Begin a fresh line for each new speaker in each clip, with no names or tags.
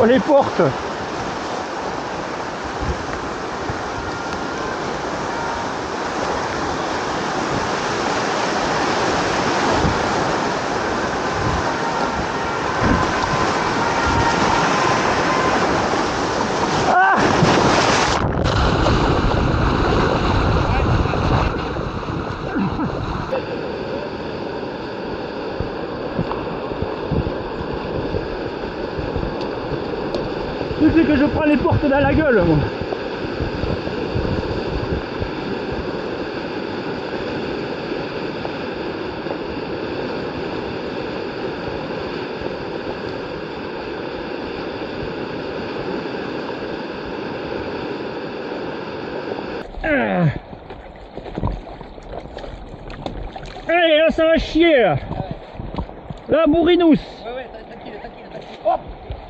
les portes. Le truc c'est que je prends les portes dans la gueule moi. Allez là ça va chier là. Là bourrinous.
Ouais, tranquille. Hop.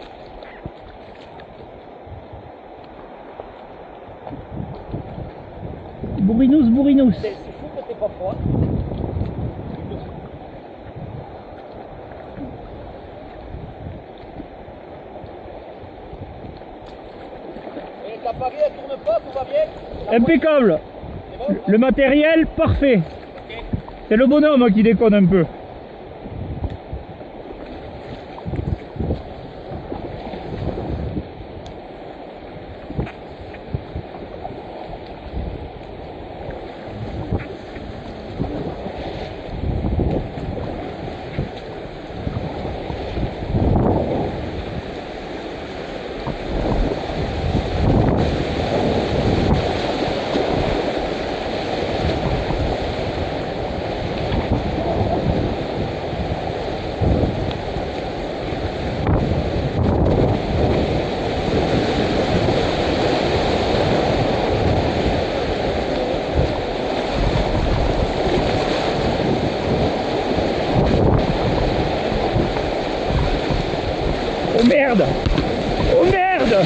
Bourrinous.
C'est fou que t'es pas froid. Et l'appareil elle tourne pas, tout va bien?
Impeccable.
C'est bon?
Le matériel parfait.
Ok.
C'est le bonhomme qui déconne un peu. Oh merde! Oh merde!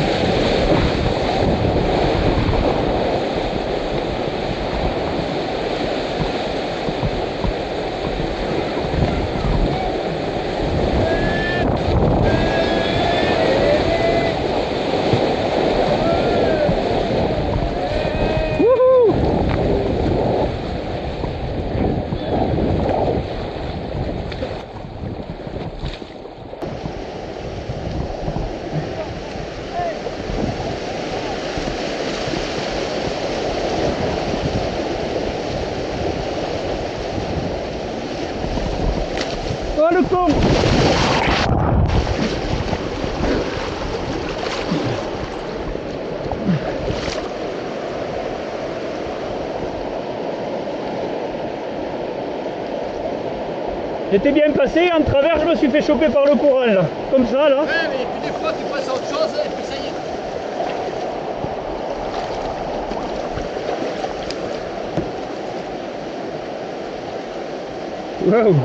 Wouhou! Oh le con! J'étais bien passé, en travers je me suis fait choper par le courant là, comme ça là.
Ouais, mais puis des fois tu passes à autre chose et puis ça y est.
Wow.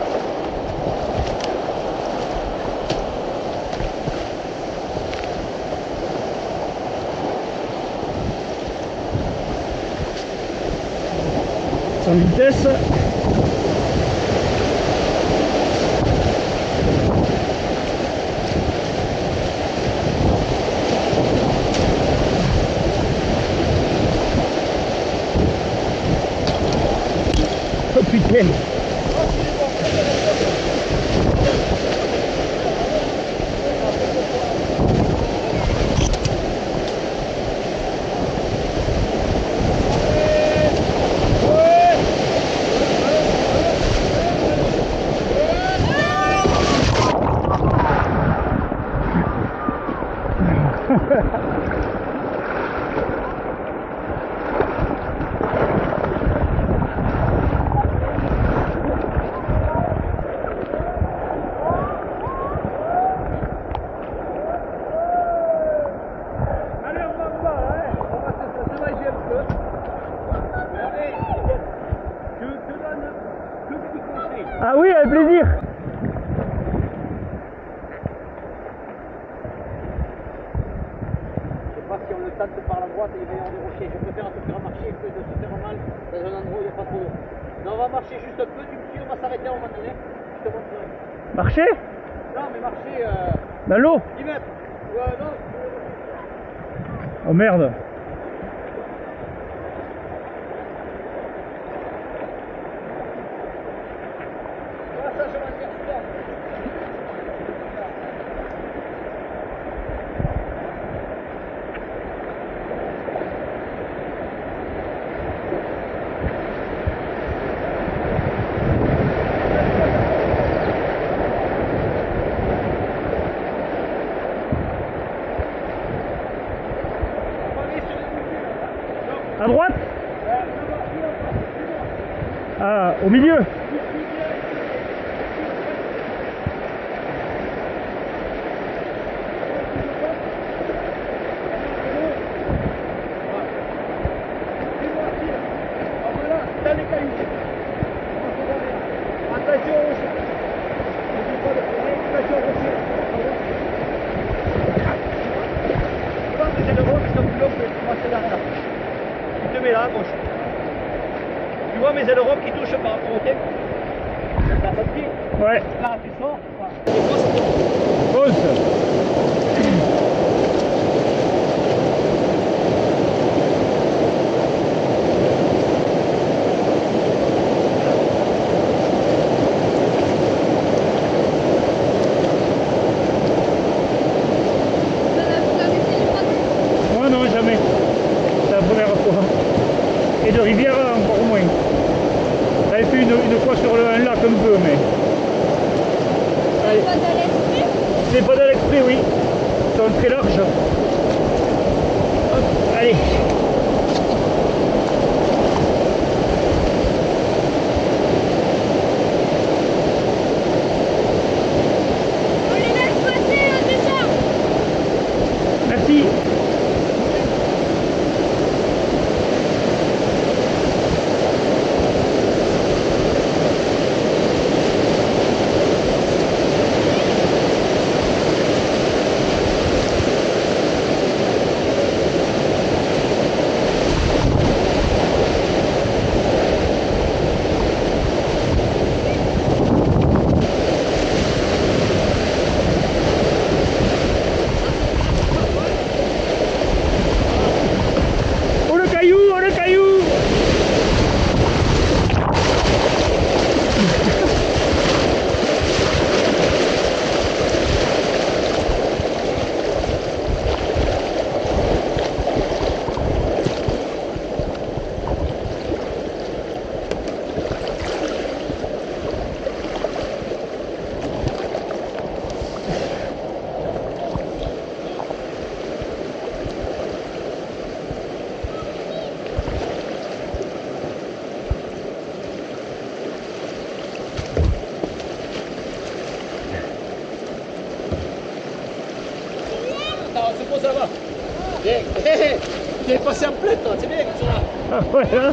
Sans vitesse. Oh putain. Ah oui, avec plaisir.
Je sais pas si on le tente par la droite et il va y avoir des rochers. Je préfère te faire marcher que de se faire mal dans un endroit où il n'y a pas trop d'eau. Mais on va marcher juste un peu, tu me suis, on va s'arrêter à un moment donné. Je te montrerai.
Marcher?
Non, mais marcher
dans l'eau?
10 mètres.
Oh merde. À droite? Ah, au milieu?
Là, à gauche. Tu vois mes ailerons qui touchent par rapport au thème? Là, ça te dit?
Ouais.
Là, tu sors.
Pause. Moi non, jamais. C'est la première fois. Et de rivière encore moins. J'avais fait une fois sur un lac un peu, mais...
C'est pas de l'exprès?
C'est pas de l'exprès, oui. Ils sont très larges. Hop, allez.
On les laisse passer déjà.
Merci. Oh le caillou, oh le caillou.
Attends, on se pose là-bas. Viens. Tu es passé en plein, toi. C'est bien que tu sois là.
Ah voilà.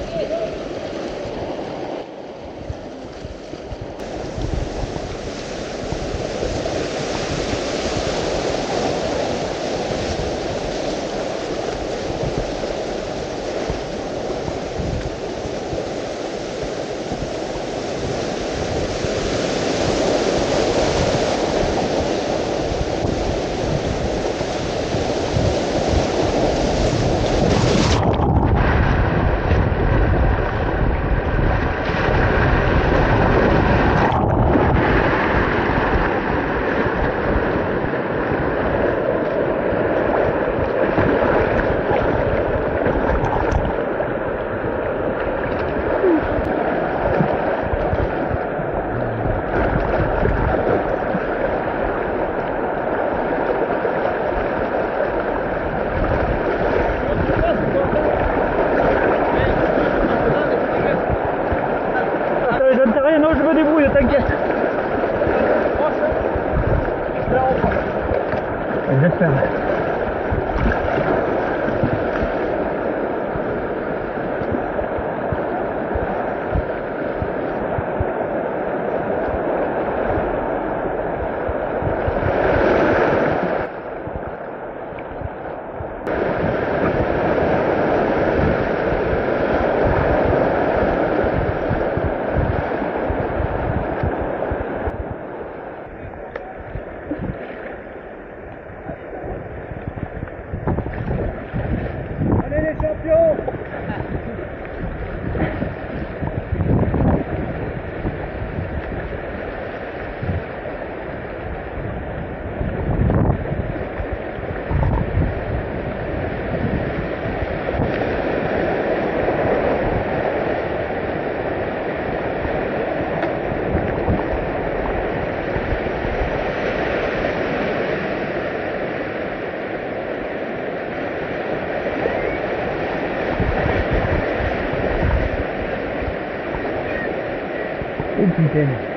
Oh putain.